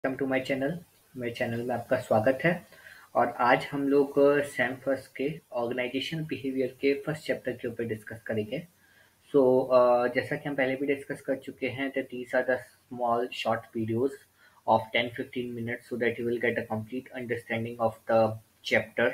Welcome to my channel. मेरे channel में आपका स्वागत है। और आज हम लोग सैम फर्स्ट के ऑर्गेनाइजेशन बिहेवियर के फर्स्ट चैप्टर के ऊपर डिस्कस करेंगे। जैसा कि हम पहले भी डिस्कस कर चुके हैं that these are the small short videos of 10-15 minutes so that you will get a complete understanding of the chapter.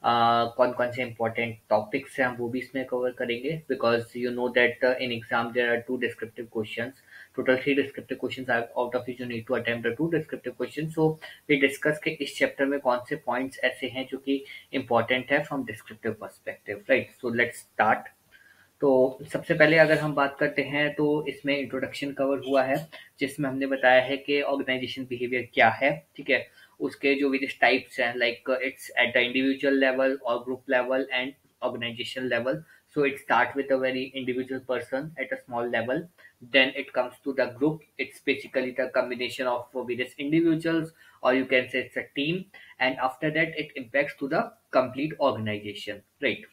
कौन कौन से इंपॉर्टेंट टॉपिक्स हैं हम वो भी इसमें कवर करेंगे because you know that in exam there are two descriptive questions. Total 3 descriptive questions are out of which you need to attempt the 2 descriptive question. So we discuss के इस chapter में कौन से पॉइंट्स ऐसे हैं जो कि इंपॉर्टेंट है from descriptive perspective, right? So let's start. तो सबसे पहले अगर हम बात करते हैं तो इसमें इंट्रोडक्शन कवर हुआ है जिसमें हमने बताया है कि ऑर्गेनाइजेशन बिहेवियर क्या है, ठीक है। उसके जो वेरियस टाइप्स हैं like it's at the individual level और group level and organization level. So it starts with a very individual person at a small level. Then it comes to the group. It's basically the combination of various individuals, or you can say it's a team. And after that, it impacts to the complete organization, right?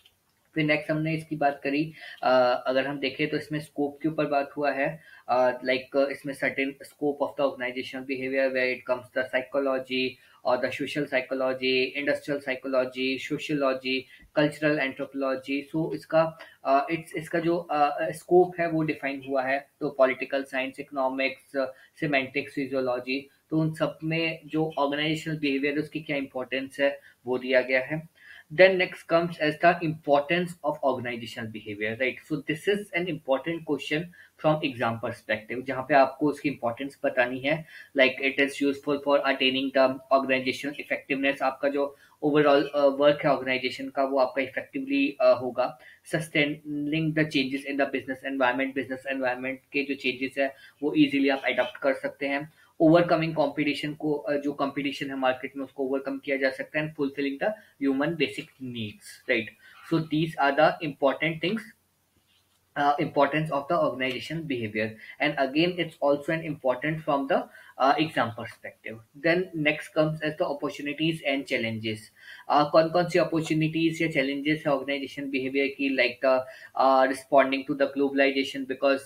फिर next हमने इसकी बात करी। अगर हम देखें तो इसमें स्कोप के ऊपर बात हुआ है। लाइक इसमें certain scope of the organizational behaviour where it comes the psychology और the social psychology, industrial psychology, sociology, cultural anthropology. So इसका इसका जो स्कोप है वो डिफाइन हुआ है। तो political science, economics, semantics, physiology, तो उन सब में जो ऑर्गेनाइजेशनल बिहेवियर है उसकी क्या इंपॉर्टेंस है वो दिया गया है। Then next comes as the importance of organizational behavior, right? So this is an important question from exam perspective, जहाँ पे आपको उसकी importance बतानी है। Like it is useful for attaining the organizational effectiveness। आपका जो overall work है organization का वो आपका effectively होगा। Sustaining the changes in the business environment के जो changes है वो easily आप adopt कर सकते हैं। ओवरकमिंग कंपटीशन को जो कंपटीशन है मार्केट में उसको ओवरकम किया जा सकता है and fulfilling the human basic needs, right? So these are the important things, importance of the organization behavior, and again it's also an important from the exam perspective. Then next comes as the opportunities and challenges। कौन कौन सी opportunities या challenges है organization behavior की, like the responding to the globalization because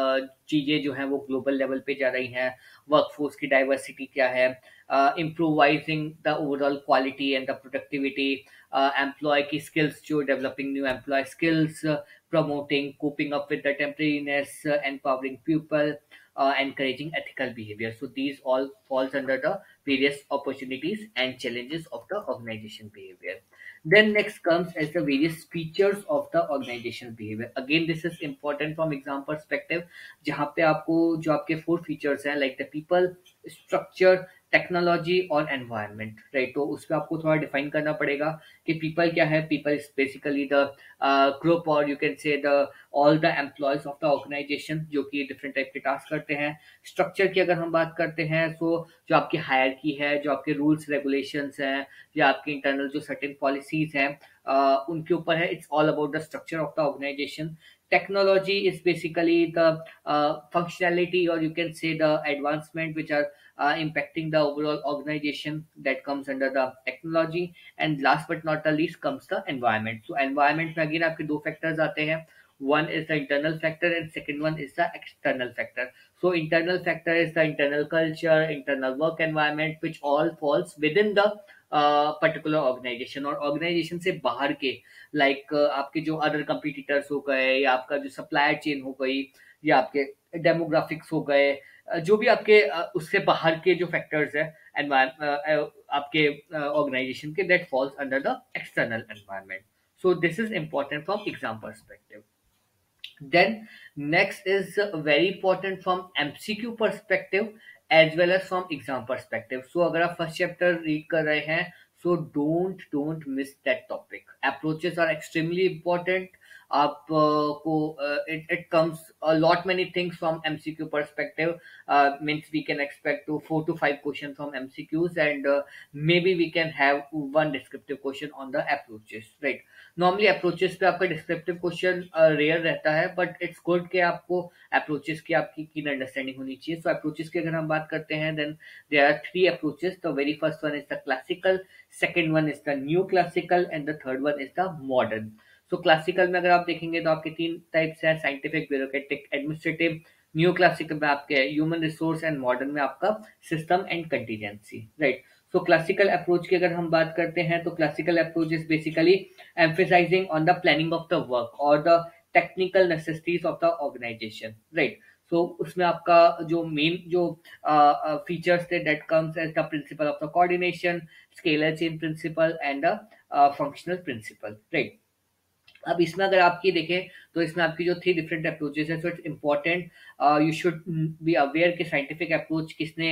चीजें जो हैं वो global level पे जा रही हैं। workforce की diversity क्या है, improvising the overall quality and the productivity, employee की skills जो developing new employee skills, promoting coping up with the temporariness, empowering people, encouraging ethical behavior. So these all falls under the various opportunities and challenges of the organization behavior. Then next comes as the various features of the organization behavior. Again this is important from exam perspective, जहाँ पे आपको जो आपके 4 features हैं like the people, structure, technology और environment, right? तो उस पर आपको थोड़ा डिफाइन करना पड़ेगा कि पीपल क्या है। People is basically the group और you can say the all the employees of the organization जो कि डिफरेंट टाइप के टास्क करते हैं। स्ट्रक्चर की अगर हम बात करते हैं तो जो आपकी हायरकी है, जो आपके रूल्स रेगुलेशंस हैं या आपके इंटरनल जो सर्टेन पॉलिसीज हैं उनके ऊपर है। It's all about the structure of the organization. Technology is basically the functionality or you can say the advancement which are impacting the overall organization, that comes under the technology. And last but not the least comes the environment. So environment में again आपके दो factors आते हैं। One is the internal factor and second one is the external factor. So internal factor is the internal culture, internal work environment which all falls within the particular organization. और organization से बाहर के like आपके जो other competitors हो गए या आपका जो सप्लायर चेन हो गई या आपके डेमोग्राफिक्स हो गए, जो भी आपके उससे बाहर के जो फैक्टर्स है आपके ऑर्गेनाइजेशन के, that falls under the external environment. So this is important from exam perspective. Then next is very important from MCQ perspective as well as from exam perspective. So अगर आप first chapter read कर रहे हैं so don't miss that topic. Approaches are extremely important. आप को it comes a lot many things from MCQ perspective. Means we can expect to 4 to 5 questions from MCQs and maybe we can have one descriptive question on the approaches, right? Normally approaches पे आपका descriptive question rare रहता है but it's good कि आपको approaches की आपकी कीन understanding होनी चाहिए। सो अप्रोचेस की अगर हम बात करते हैं then there are 3 approaches. The very first one is the classical, second one is the new classical and the third one is the modern. So classical में अगर आप देखेंगे तो आपके 3 टाइप्स हैं, scientific, bureaucratic, administrative. New classical में आपके human resource and modern में आपका system and contingency, right. So classical approach की अगर हम बात करते हैं तो classical approach is basically emphasizing on the planning of the work और the technical necessities of the organization, right. So उसमें आपका जो मेन जो फीचर्स थे that comes as the principle of the coordination, scalar chain principle and the functional principle, right. अब इसमें अगर आपकी देखें तो इसमें आपकी जो थ्री डिफरेंट अप्रोचेस है, so it's important you should be aware कि साइंटिफिक अप्रोच किसने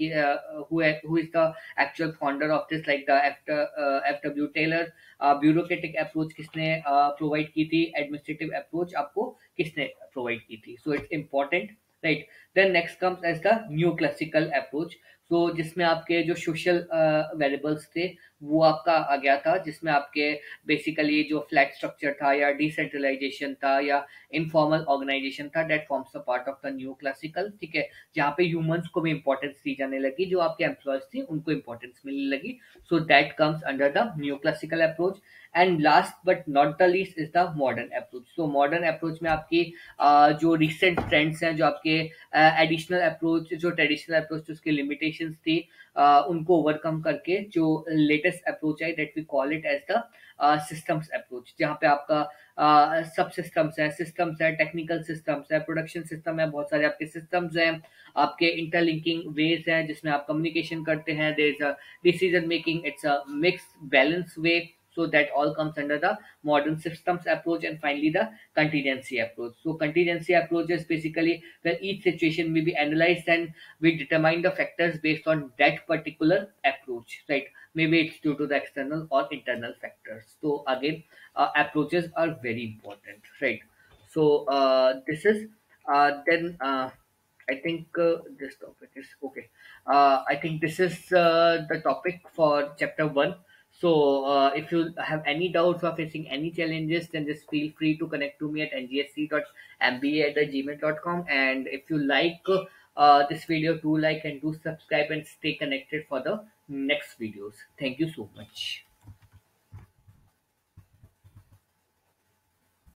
who is the actual founder of this, like the F W Taylor. Bureaucratic approach किसने प्रोवाइड की थी, एडमिनिस्ट्रेटिव अप्रोच आपको किसने प्रोवाइड की थी, so it's important, right. Then next comes as the new classical approach, so जिसमें आपके जो सोशल वेरिएबल्स थे वो आपका आ गया था, जिसमें आपके बेसिकली जो फ्लैट स्ट्रक्चर था या डिसेंट्रलाइजेशन था या इनफॉर्मल ऑर्गेनाइजेशन था, that forms a part of the new classical, ठीक है। जहाँ पे ह्यूमंस को भी इंपॉर्टेंस दी जाने लगी, जो आपके एम्प्लॉयज थी उनको इंपॉर्टेंस मिलने लगी, so that comes under the new classical approach. And last but not the least is the modern approach. So modern approach में आपकी जो रिसेंट ट्रेंड्स हैं, जो आपके एडिशनल अप्रोच, जो ट्रेडिशनल अप्रोच उसकी लिमिटेशंस थी, उनको ओवरकम करके जो लेटेस्ट अप्रोच है that we call it as the systems approach, जहाँ पे आपका सब सिस्टम्स है, टेक्निकल सिस्टम्स है, प्रोडक्शन सिस्टम है, बहुत सारे आपके सिस्टम्स हैं, आपके इंटरलिंकिंग वेज हैं जिसमें आप कम्युनिकेशन करते हैं, there is a decision making, it's a mix balance way, so that all comes under the modern systems approach. And finally the contingency approach. So contingency approach is basically where each situation may be analyzed and we determine the factors based on that particular approach, right? Maybe it's due to the external or internal factors. So again, approaches are very important, right? So this is then I think this topic is okay. I think this is the topic for chapter 1. So, if you have any doubts or facing any challenges, then just feel free to connect to me at ngsc.mba@gmail.com. And if you like this video, do like and do subscribe and stay connected for the next videos. Thank you so much.